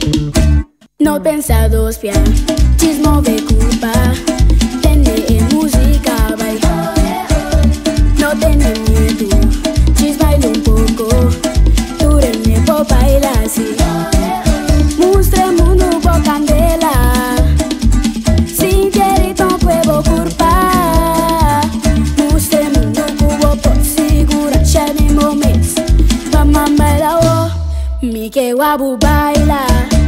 No pensados pia, chismo ve culpa, tende música vai. No tiene miedo, chisbaila un poco, tú me po baila así. Mustre mundo po candela, sin querer ton puedo culpa. Mustre mundo cubo por segura, ya de momentos, mamá baila oh, mi que wabu baila.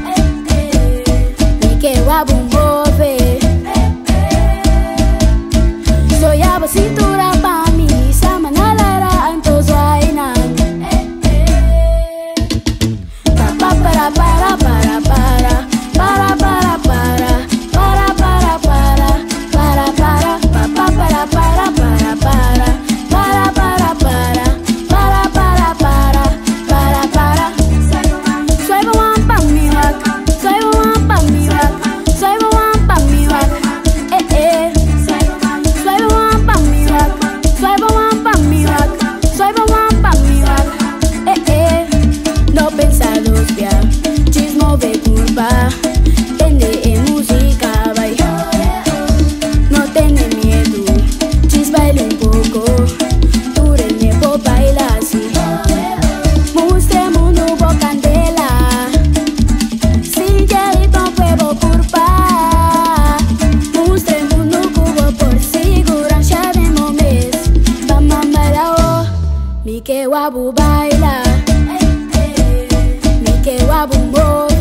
Que wabu move, soy aba cintura pa mi sama nalara anto zaina. Pa para para para para para para para para para para para para pa para para para para para para para para para para. Soy one pa mi rock, soy one pa mi rock. Soy one pa mi rock, soy one pa mi rock, soy one pa mi rock, soy one pa mi rock, No pensados ya, chismo ve culpa, tende música vai. No tiene miedo, chisbaila un poco, tú me po baila así. Mustre mundo po candela, sin querer ton puedo culpa. Mustre mundo cubo por segurança de momentos, vamos baila oh, mi que wabu baila, mi que wabu move.